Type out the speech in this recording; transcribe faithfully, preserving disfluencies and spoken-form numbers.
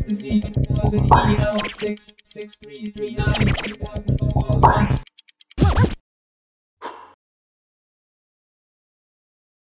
Z two thousand E L six six three three nine two thousand.